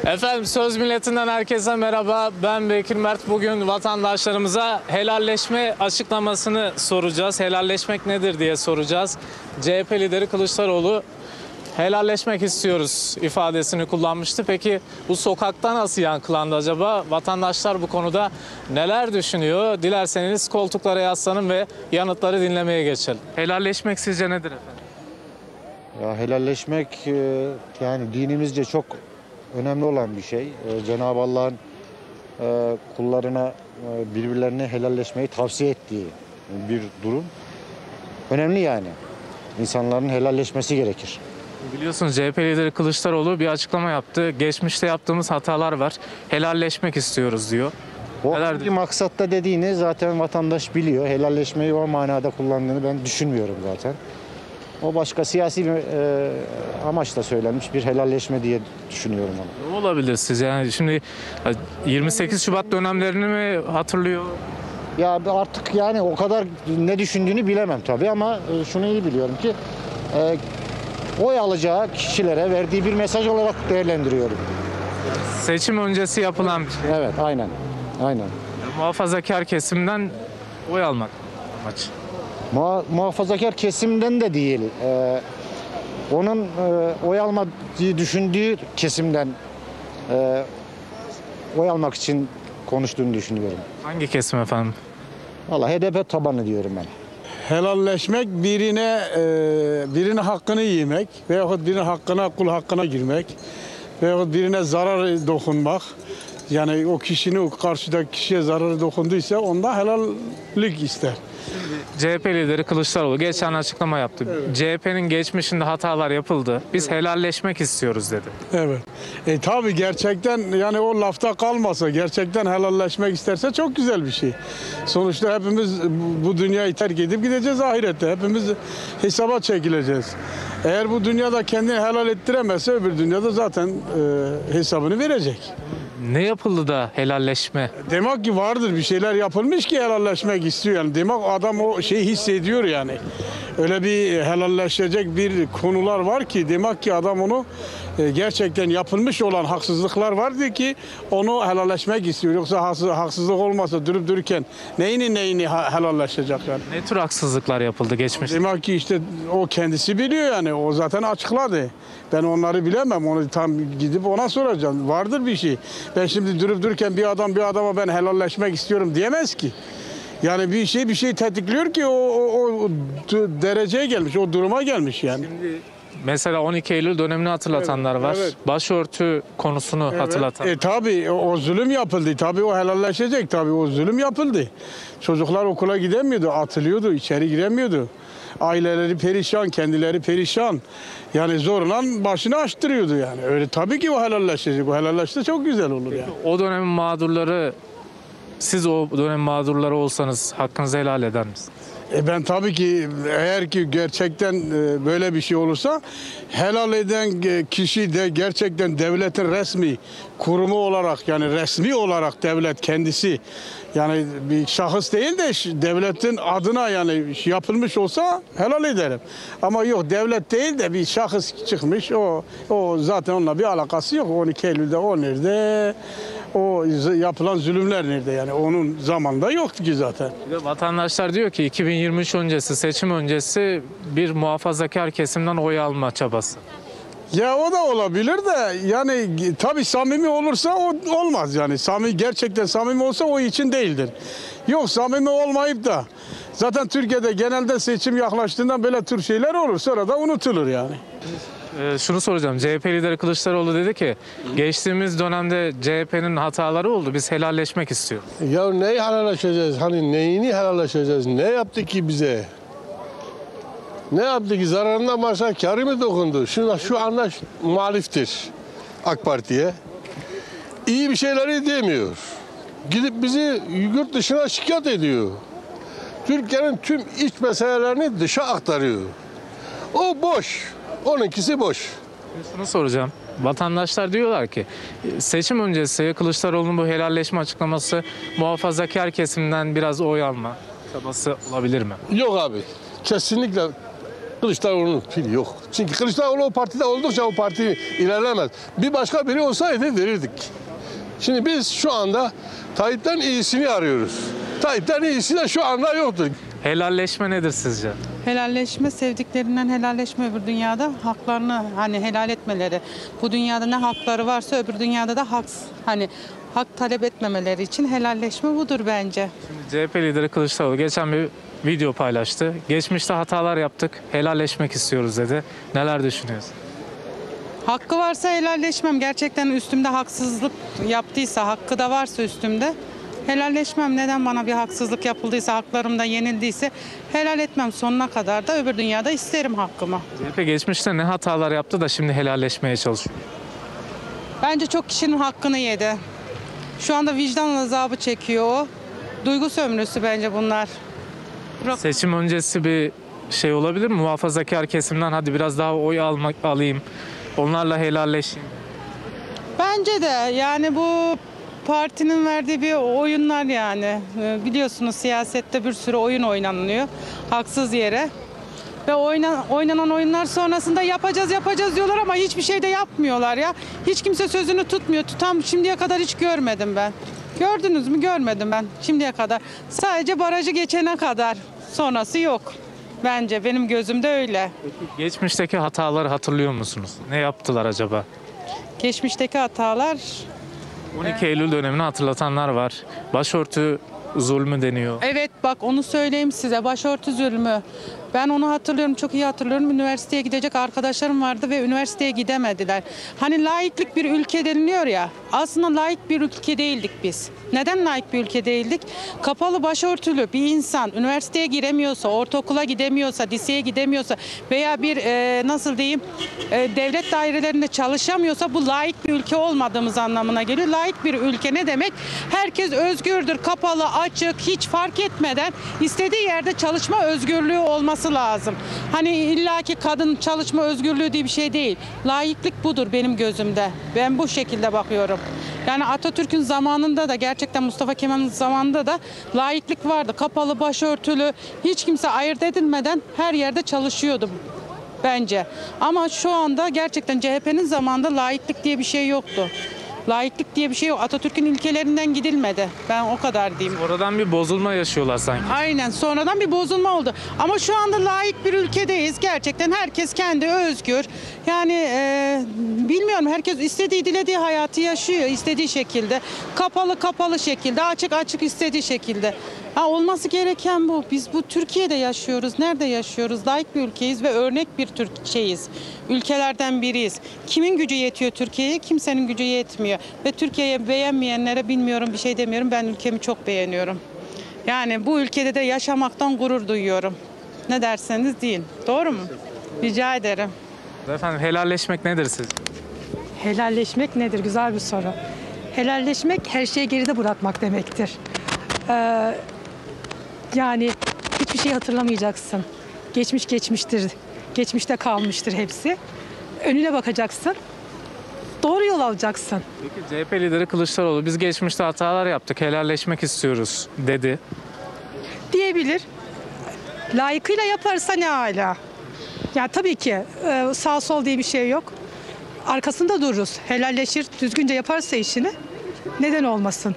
Efendim Söz Milleti'nden herkese merhaba. Ben Bekir Mert. Bugün vatandaşlarımıza helalleşme açıklamasını soracağız. Helalleşmek nedir diye soracağız. CHP lideri Kılıçdaroğlu helalleşmek istiyoruz ifadesini kullanmıştı. Peki bu sokakta nasıl yankılandı acaba? Vatandaşlar bu konuda neler düşünüyor? Dilerseniz koltuklara yaslanın ve yanıtları dinlemeye geçelim. Helalleşmek sizce nedir efendim? Ya helalleşmek yani dinimizce çok önemli olan bir şey. Cenab-ı Allah'ın kullarına birbirlerine helalleşmeyi tavsiye ettiği bir durum. Önemli yani. İnsanların helalleşmesi gerekir. Biliyorsunuz CHP lideri Kılıçdaroğlu bir açıklama yaptı. Geçmişte yaptığımız hatalar var. Helalleşmek istiyoruz diyor. O Neler hangi maksatta dediğini zaten vatandaş biliyor. Helalleşmeyi o manada kullandığını ben düşünmüyorum zaten. O başka siyasi bir amaçla söylenmiş bir helalleşme diye düşünüyorum onu. Ne olabilir sizce? Yani şimdi 28 Şubat dönemlerini mi hatırlıyor? Ya artık yani o kadar ne düşündüğünü bilemem tabii ama şunu iyi biliyorum ki oy alacağı kişilere verdiği bir mesaj olarak değerlendiriyorum. Seçim öncesi yapılan bir şey. Evet, aynen. Aynen. Muhafazakar kesimden oy almak amaç. Muhafazakar kesimden de değil. Onun oy almayı düşündüğü kesimden oy almak için konuştuğunu düşünüyorum. Hangi kesim efendim? Vallahi HDP tabanı diyorum ben. Helalleşmek birine hakkını yemek veyahut birinin hakkına, kul hakkına girmek veyahut birine zarar dokunmak. Yani o kişinin o karşıdaki kişiye zararı dokunduysa onda helallik ister. CHP lideri Kılıçdaroğlu geçen açıklama yaptı. Evet. CHP'nin geçmişinde hatalar yapıldı. Biz helalleşmek istiyoruz dedi. Evet. Tabii gerçekten yani o lafta kalmasa gerçekten helalleşmek isterse çok güzel bir şey. Sonuçta hepimiz bu dünyayı terk edip gideceğiz ahirette. Hepimiz hesaba çekileceğiz. Eğer bu dünyada kendini helal ettiremezse öbür dünyada zaten hesabını verecek. Ne yapıldı da helalleşme? Demek ki vardır bir şeyler yapılmış ki helalleşmek istiyor yani. Demek adam o şeyi hissediyor yani. Öyle bir helalleşecek bir konular var ki demek ki adam onu gerçekten yapılmış olan haksızlıklar vardı ki onu helalleşmek istiyor. Yoksa haksızlık olmasa durup dururken neyini helalleşecek yani. Ne tür haksızlıklar yapıldı geçmişte? Demek ki işte o kendisi biliyor yani. O zaten açıkladı. Ben onları bilemem. Onu tam gidip ona soracağım. Vardır bir şey. Ben şimdi durup dururken bir adama ben helalleşmek istiyorum diyemez ki. Yani bir şey tetikliyor ki o dereceye gelmiş, o duruma gelmiş yani. Şimdi mesela 12 Eylül dönemini hatırlatanlar var. Evet. Başörtü konusunu hatırlatan. Tabii o zulüm yapıldı. Tabii o helalleşecek. Tabii o zulüm yapıldı. Çocuklar okula gidemiyordu, atılıyordu, içeri giremiyordu. Aileleri perişan, kendileri perişan. Yani zorla başını açtırıyordu yani. Öyle tabii ki o helalleşecek. O helalleşse çok güzel olur yani. O dönemin mağdurları, siz o dönem mağdurları olsanız hakkınızı helal eder misiniz? Ben tabii ki eğer ki gerçekten böyle bir şey olursa helal eden kişi de gerçekten devletin resmi kurumu olarak yani resmi olarak devlet kendisi yani bir şahıs değil de devletin adına yani yapılmış olsa helal ederim. Ama yok devlet değil de bir şahıs çıkmış o zaten onunla bir alakası yok. 12 Eylül'de o nerede? O yapılan zulümler nerede yani onun zamanında yoktu ki zaten. Vatandaşlar diyor ki 2023 öncesi, seçim öncesi bir muhafazakar kesimden oy alma çabası. Ya o da olabilir de yani tabii samimi olursa o olmaz yani. Gerçekten samimi olsa o için değildir. Yok samimi olmayıp da zaten Türkiye'de genelde seçim yaklaştığından böyle tür şeyler olur sonra da unutulur yani. Şunu soracağım. CHP lideri Kılıçdaroğlu dedi ki geçtiğimiz dönemde CHP'nin hataları oldu. Biz helalleşmek istiyoruz. Ya neyi helalleşeceğiz? Hani neyini helalleşeceğiz? Ne yaptı ki bize? Ne yaptı ki? Zararından başka kârı mı dokundu? Şu anda muhaliftir AK Parti'ye. İyi bir şeyleri demiyor. Gidip bizi yurt dışına şikayet ediyor. Türkiye'nin tüm iç meselelerini dışa aktarıyor. O boş. Onunkisi boş. Şunu soracağım. Vatandaşlar diyorlar ki seçim öncesi Kılıçdaroğlu'nun bu helalleşme açıklaması muhafazakar kesimden biraz oy alma çabası olabilir mi? Yok abi. Kesinlikle Kılıçdaroğlu'nun pili yok. Çünkü Kılıçdaroğlu o partide oldukça o parti ilerlemez. Bir başka biri olsaydı verirdik. Şimdi biz şu anda Tayyip'ten iyisini arıyoruz. Tayyip'ten iyisi de şu anda yoktur. Helalleşme nedir sizce? Helalleşme, sevdiklerinden helalleşme, öbür dünyada haklarını hani helal etmeleri. Bu dünyada ne hakları varsa öbür dünyada da hak talep etmemeleri için helalleşme budur bence. CHP lideri Kılıçdaroğlu geçen bir video paylaştı. Geçmişte hatalar yaptık, helalleşmek istiyoruz dedi. Neler düşünüyorsun? Hakkı varsa helalleşmem. Gerçekten üstümde haksızlık yaptıysa, hakkı da varsa üstümde helalleşmem. Neden bana bir haksızlık yapıldıysa, haklarım da yenildiyse helal etmem. Sonuna kadar da öbür dünyada isterim hakkımı. CHP geçmişte ne hatalar yaptı da şimdi helalleşmeye çalışıyor? Bence çok kişinin hakkını yedi. Şu anda vicdan azabı çekiyor o. Duygu sömürüsü bence bunlar. Seçim öncesi bir şey olabilir mi? Muhafazakar kesimden hadi biraz daha oy alayım, onlarla helalleşeyim. Bence de yani bu partinin verdiği bir oyunlar yani. Biliyorsunuz siyasette bir sürü oyun oynanıyor haksız yere. Ve oynanan oyunlar sonrasında yapacağız diyorlar ama hiçbir şey de yapmıyorlar ya. Hiç kimse sözünü tutmuyor. Tutan şimdiye kadar hiç görmedim ben. Gördünüz mü? Görmedim ben şimdiye kadar. Sadece barajı geçene kadar. Sonrası yok. Bence benim gözümde öyle. Geçmişteki hataları hatırlıyor musunuz? Ne yaptılar acaba? Geçmişteki hatalar 12 Eylül dönemini hatırlatanlar var. Başörtü zulmü deniyor. evet bak onu söyleyeyim size. Başörtü zulmü. Ben onu hatırlıyorum, çok iyi hatırlıyorum. Üniversiteye gidecek arkadaşlarım vardı ve üniversiteye gidemediler. Hani laiklik bir ülke deniliyor ya. Aslında laik bir ülke değildik biz. Neden laik bir ülke değildik? Kapalı başörtülü bir insan üniversiteye giremiyorsa, ortaokula gidemiyorsa, liseye gidemiyorsa veya bir nasıl diyeyim devlet dairelerinde çalışamıyorsa bu laik bir ülke olmadığımız anlamına geliyor. Laik bir ülke ne demek? Herkes özgürdür, kapalı, açık, hiç fark etmeden istediği yerde çalışma özgürlüğü olması lazım. Hani illaki kadın çalışma özgürlüğü diye bir şey değil. Laiklik budur benim gözümde. Ben bu şekilde bakıyorum. Yani Atatürk'ün zamanında da gerçekten Mustafa Kemal'in zamanında da laiklik vardı. Kapalı, başörtülü, hiç kimse ayırt edilmeden her yerde çalışıyordu bence. Ama şu anda gerçekten CHP'nin zamanında laiklik diye bir şey yoktu. Laiklik diye bir şey yok. Atatürk'ün ilkelerinden gidilmedi. Ben o kadar diyeyim. Oradan bir bozulma yaşıyorlar sanki. Aynen sonradan bir bozulma oldu. Ama şu anda layık bir ülkedeyiz. Gerçekten herkes kendi özgür. Yani bilmiyorum herkes istediği dilediği hayatı yaşıyor istediği şekilde. Kapalı şekilde, açık istediği şekilde. Olması gereken bu. Biz bu Türkiye'de yaşıyoruz. Nerede yaşıyoruz? Layık bir ülkeyiz ve örnek bir ülkelerden biriyiz. Kimin gücü yetiyor Türkiye'ye? Kimsenin gücü yetmiyor. Ve Türkiye'yi beğenmeyenlere bilmiyorum bir şey demiyorum. Ben ülkemi çok beğeniyorum. Yani bu ülkede de yaşamaktan gurur duyuyorum. Ne derseniz deyin. Doğru mu? Rica ederim. Efendim helalleşmek nedir siz? Helalleşmek nedir? Güzel bir soru. Helalleşmek her şeyi geride bırakmak demektir. Yani hiçbir şey hatırlamayacaksın. Geçmiş geçmiştir. Geçmişte kalmıştır hepsi. Önüne bakacaksın. Doğru yol alacaksın. Peki CHP lideri Kılıçdaroğlu biz geçmişte hatalar yaptık, helalleşmek istiyoruz dedi. Diyebilir. Layıkıyla yaparsa ne âlâ. Ya tabii ki sağ sol diye bir şey yok. Arkasında dururuz. Helalleşir, düzgünce yaparsa işini neden olmasın.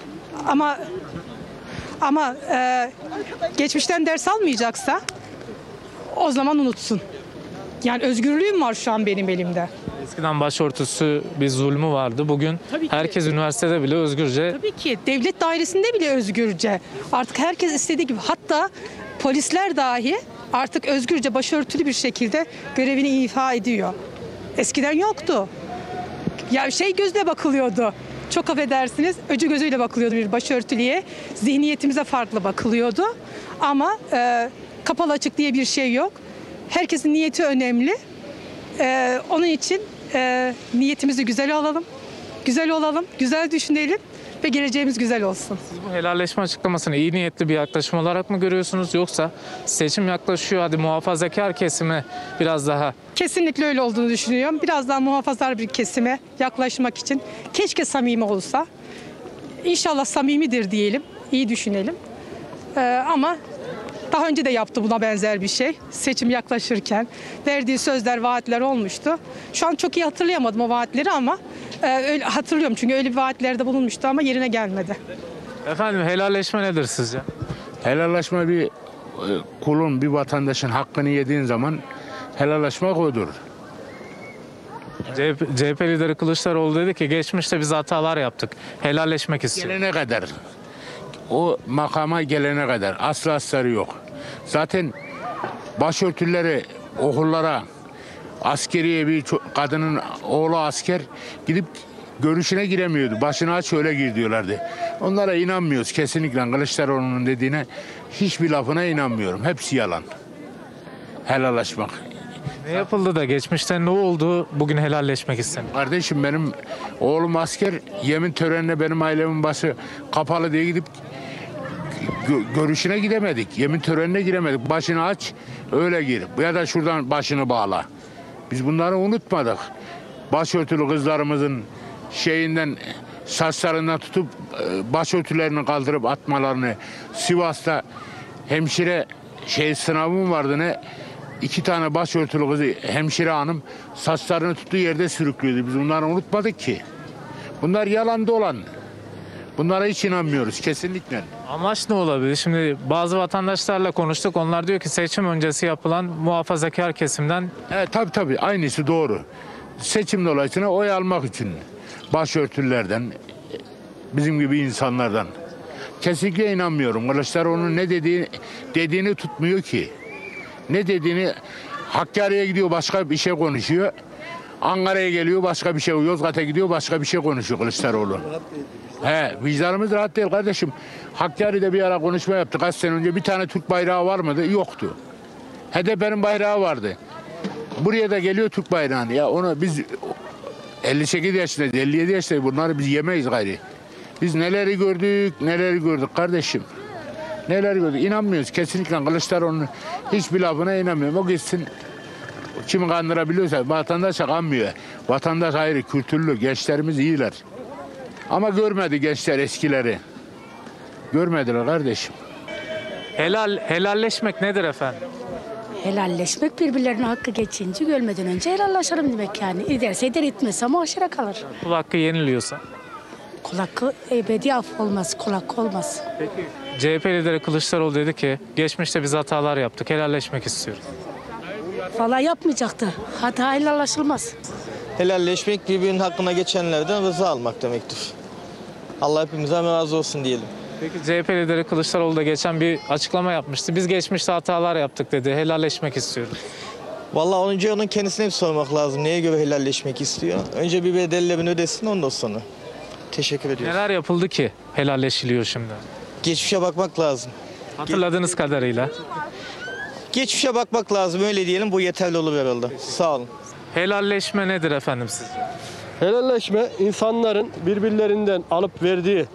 Ama geçmişten ders almayacaksa o zaman unutsun. Yani özgürlüğüm var şu an benim elimde. Eskiden başörtüsü bir zulmü vardı. Bugün Tabii ki. herkes üniversitede bile özgürce. Tabii ki devlet dairesinde bile özgürce. Artık herkes istediği gibi. Hatta polisler dahi artık özgürce başörtülü bir şekilde görevini ifa ediyor. Eskiden yoktu. Ya gözle bakılıyordu. Çok affedersiniz, öcü gözüyle bakılıyordu bir başörtülüye. Zihniyetimize farklı bakılıyordu. Ama kapalı açık diye bir şey yok. Herkesin niyeti önemli. Onun için niyetimizi güzel alalım, güzel olalım, güzel düşünelim ve geleceğimiz güzel olsun. Siz bu helalleşme açıklamasını iyi niyetli bir yaklaşım olarak mı görüyorsunuz yoksa seçim yaklaşıyor hadi muhafazakar kesime biraz daha? Kesinlikle öyle olduğunu düşünüyorum. Biraz daha muhafazakar bir kesime yaklaşmak için keşke samimi olsa. İnşallah samimidir diyelim, iyi düşünelim. Ama Daha önce de yaptı buna benzer bir şey. Seçim yaklaşırken verdiği sözler, vaatler olmuştu. Şu an çok iyi hatırlayamadım o vaatleri ama öyle hatırlıyorum çünkü öyle bir vaatlerde bulunmuştu ama yerine gelmedi. Efendim helalleşme nedir sizce? Helallaşma bir kulun, bir vatandaşın hakkını yediğin zaman helallaşmak odur. CHP lideri Kılıçdaroğlu dedi ki geçmişte biz hatalar yaptık. Helalleşmek istiyor. Gelene kadar, o makama gelene kadar aslı astarı yok. Zaten başörtüleri okullara, askeriye bir kadının oğlu asker gidip görüşüne giremiyordu. Başını aç öyle gir diyorlardı. Onlara inanmıyoruz kesinlikle. Kılıçdaroğlu'nun dediğine hiçbir lafına inanmıyorum. Hepsi yalan. Helallaşmak. Ne yapıldı da geçmişte ne oldu bugün helalleşmek istemiyor? Kardeşim benim oğlum asker, yemin törenine benim ailemin başı kapalı diye gidip görüşüne gidemedik. Yemin törenine giremedik. Başını aç öyle gir. Ya da şuradan başını bağla. Biz bunları unutmadık. Başörtülü kızlarımızın şeyinden, saçlarından tutup başörtülerini kaldırıp atmalarını, Sivas'ta hemşire sınavım vardı, ne 2 tane başörtülü kızı hemşire hanım saçlarını tuttuğu yerde sürüklüyordu. Biz bunları unutmadık ki. Bunlar yalan dolan. Bunlara hiç inanmıyoruz kesinlikle. Amaç ne olabilir? Şimdi bazı vatandaşlarla konuştuk. Onlar diyor ki seçim öncesi yapılan muhafazakar kesimden Evet, tabii aynısı doğru. Seçim dolayısıyla oy almak için başörtülerden, bizim gibi insanlardan. Kesinlikle inanmıyorum. Kılıçdaroğlu'nun ne dediğini tutmuyor ki. Ne dediğini, Hakkari'ye gidiyor başka bir şey konuşuyor. Ankara'ya geliyor başka bir şey, Yozgat'a gidiyor başka bir şey konuşuyor Kılıçdaroğlu. Vicdanımız rahat değil kardeşim. Hakkari'de bir ara konuşma yaptık kaç sene önce. Bir tane Türk bayrağı var mıydı? Yoktu. HDP'nin bayrağı vardı. Buraya da geliyor Türk bayrağını. Ya onu biz 58 yaşındayız, 57 yaşındayız. Bunları biz yemeyiz gayri. Biz neleri gördük kardeşim. Neler gördük. İnanmıyoruz kesinlikle. Kılıçdaroğlu'nun hiçbir lafına inanmıyorum. O gitsin, kimi kandırabiliyorsa vatandaşa kanmıyor. Vatandaş ayrı, kültürlü, gençlerimiz iyiler. Ama görmedi gençler eskileri. Görmediler kardeşim. helalleşmek nedir efendim? Helalleşmek birbirlerine hakkı geçince ölmeden önce helallaşalım demek yani. Ederse eder, etmezse mahşere kalır. Kul hakkı yeniliyorsa. Kul hakkı ebedi af olmaz, kul hakkı olmaz. Peki CHP lideri Kılıçdaroğlu dedi ki geçmişte biz hatalar yaptık. Helalleşmek istiyoruz. Vallahi yapmayacaktı. Hata helallaşılmaz. Helalleşmek birbirinin hakkına geçenlerden rıza almak demektir. Allah hepimizden razı olsun diyelim. Peki CHP lideri Kılıçdaroğlu da geçen bir açıklama yapmıştı. Biz geçmişte hatalar yaptık dedi. Helalleşmek istiyoruz. Vallahi önce onun kendisine bir sormak lazım. Neye göre helalleşmek istiyor? Önce bir bedellerini ödesin, ondan sonra. Teşekkür ediyoruz. Neler yapıldı ki helalleşiliyor şimdi? Geçmişe bakmak lazım. Hatırladığınız kadarıyla. Geçmişe bakmak lazım, öyle diyelim. Bu yeterli olur herhalde. Sağ olun. Helalleşme nedir efendim sizce? Helalleşme insanların birbirlerinden alıp verdiği,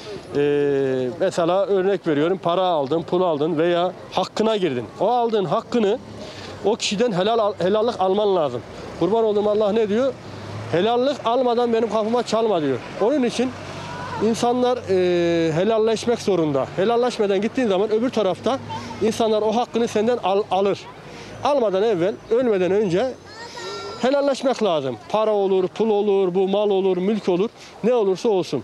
mesela örnek veriyorum, para aldın, pul aldın veya hakkına girdin. O aldığın hakkını o kişiden helallik alman lazım. Kurban olduğum Allah ne diyor? Helallik almadan benim kapıma çalma diyor. Onun için insanlar helalleşmek zorunda. Helalleşmeden gittiğin zaman öbür tarafta insanlar o hakkını senden alır. Almadan evvel, ölmeden önce helalleşmek lazım. Para olur, pul olur, bu mal olur, mülk olur, ne olursa olsun.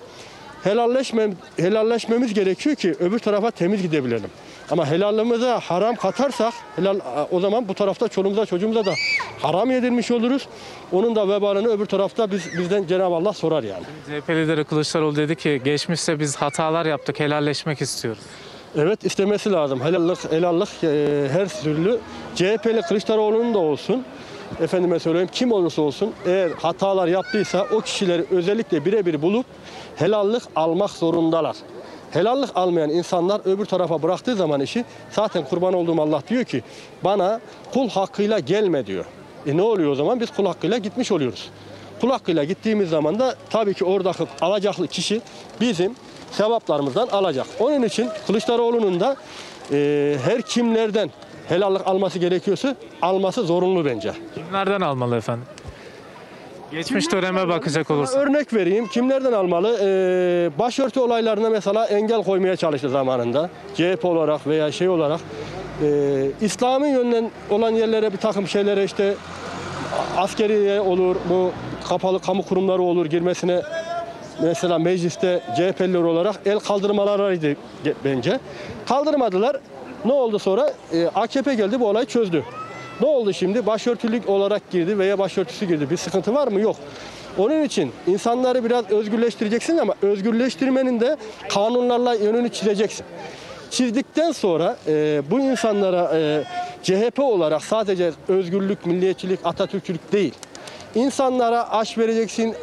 Helalleşmemiz gerekiyor ki öbür tarafa temiz gidebilelim. Ama helallığımıza haram katarsak, o zaman bu tarafta çoluğumuza çocuğumuza da haram yedirmiş oluruz. Onun da vebalini öbür tarafta bizden Cenab-ı Allah sorar yani. CHP lideri Kılıçdaroğlu dedi ki geçmişte biz hatalar yaptık, helalleşmek istiyoruz. Evet, istemesi lazım. Helallik her türlü. CHP'li Kılıçdaroğlu'nun da olsun, efendime söyleyeyim kim olursa olsun, eğer hatalar yaptıysa o kişileri özellikle birebir bulup helallik almak zorundalar. Helallik almayan insanlar öbür tarafa bıraktığı zaman işi, zaten kurban olduğum Allah diyor ki bana kul hakkıyla gelme diyor. Ne oluyor o zaman? Biz kul hakkıyla gitmiş oluyoruz. Kul hakkıyla gittiğimiz zaman da tabii ki oradaki alacaklı kişi bizim sevaplarımızdan alacak. Onun için Kılıçdaroğlu'nun da her kimlerden helallik alması gerekiyorsa alması zorunlu bence. Kimlerden almalı efendim? Geçmiş döneme bakacak olursak. Örnek vereyim. Kimlerden almalı? Başörtü olaylarına mesela engel koymaya çalıştı zamanında. CHP olarak veya şey olarak İslami yönden olan yerlere bir takım şeylere işte askeriye olur, bu kapalı kamu kurumları olur girmesine mesela mecliste CHP'liler olarak el kaldırmalarıydı bence. Kaldırmadılar. Ne oldu sonra? AKP geldi bu olayı çözdü. Ne oldu şimdi? Başörtülük olarak girdi veya başörtüsü girdi. Bir sıkıntı var mı? Yok. Onun için insanları biraz özgürleştireceksin ama özgürleştirmenin de kanunlarla yönünü çizeceksin. Çizdikten sonra bu insanlara CHP olarak sadece özgürlük, milliyetçilik, Atatürkçülük değil. İnsanlara aş vereceksin,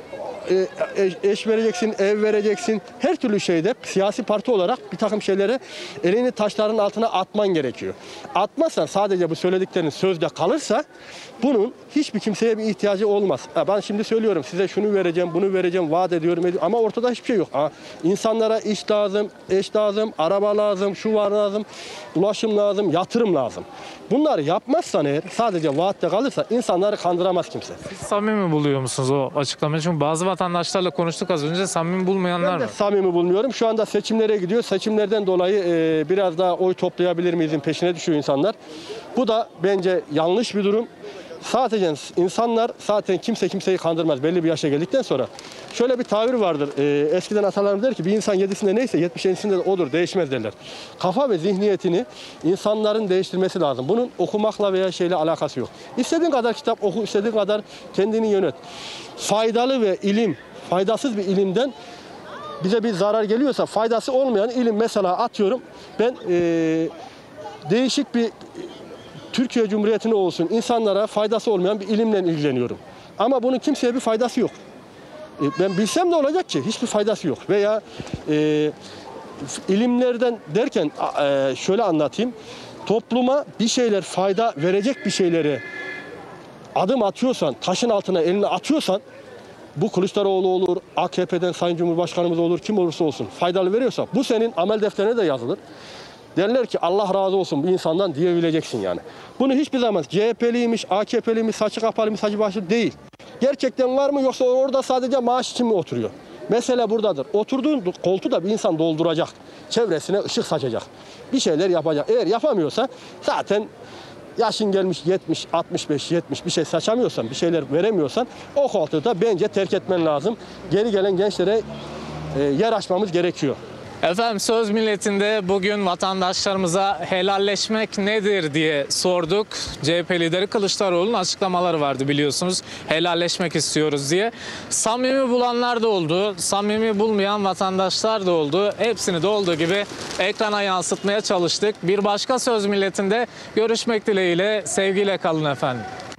eş vereceksin, ev vereceksin. Her türlü şeyde siyasi parti olarak bir takım şeyleri elini taşların altına atman gerekiyor. Atmazsan sadece bu söylediklerin sözde kalırsa bunun hiçbir kimseye bir ihtiyacı olmaz. Ben şimdi söylüyorum size şunu vereceğim, bunu vereceğim, vaat ediyorum ama ortada hiçbir şey yok. İnsanlara iş lazım, eş lazım, araba lazım, şu var lazım, ulaşım lazım, yatırım lazım. Bunları yapmazsan eğer sadece vaatte kalırsa insanları kandıramaz kimse. Siz samimi buluyor musunuz o açıklamayı? Çünkü bazı vatandaşlarla konuştuk az önce, samimi bulmayanlar Ben de var. samimi bulmuyorum. Şu anda seçimlere gidiyor. Seçimlerden dolayı biraz daha oy toplayabilir miyizin peşine düşüyor insanlar. Bu da bence yanlış bir durum. Sadece insanlar zaten kimse kimseyi kandırmaz belli bir yaşa geldikten sonra. Şöyle bir tabir vardır. Eskiden atalarımız der ki bir insan 7'sinde neyse 77'sinde de odur, değişmez derler. Kafa ve zihniyetini insanların değiştirmesi lazım. Bunun okumakla veya şeyle alakası yok. İstediğin kadar kitap oku, istediğin kadar kendini yönet. Faydalı ve faydasız bir ilimden bize bir zarar geliyorsa faydası olmayan ilim mesela atıyorum ben değişik bir Türkiye Cumhuriyeti'ne olsun insanlara faydası olmayan bir ilimle ilgileniyorum. Ama bunun kimseye bir faydası yok. Ben bilsem ne olacak ki? Hiçbir faydası yok. Veya ilimlerden derken şöyle anlatayım. Topluma bir şeyler fayda verecek bir şeyleri adım atıyorsan, taşın altına elini atıyorsan bu Kılıçdaroğlu olur, AKP'den Sayın Cumhurbaşkanımız olur, kim olursa olsun faydalı veriyorsa bu senin amel defterine de yazılır. Derler ki Allah razı olsun bu insandan diyebileceksin yani. Bunu hiçbir zaman CHP'liymiş, AKP'liymiş, saçı kapalıymış, saçı başı değil. Gerçekten var mı yoksa orada sadece maaş için mi oturuyor? Mesele buradadır. Oturduğun koltuğu da bir insan dolduracak. Çevresine ışık saçacak. Bir şeyler yapacak. Eğer yapamıyorsa zaten yaşın gelmiş 70, 65, 70 bir şey saçamıyorsan, bir şeyler veremiyorsan o koltuğu da bence terk etmen lazım. Geri gelen gençlere yer açmamız gerekiyor. Efendim Söz Milleti'nde bugün vatandaşlarımıza helalleşmek nedir diye sorduk. CHP lideri Kılıçdaroğlu'nun açıklamaları vardı biliyorsunuz. Helalleşmek istiyoruz diye. Samimi bulanlar da oldu. Samimi bulmayan vatandaşlar da oldu. Hepsini de olduğu gibi ekrana yansıtmaya çalıştık. Bir başka Söz Milleti'nde görüşmek dileğiyle. Sevgiyle kalın efendim.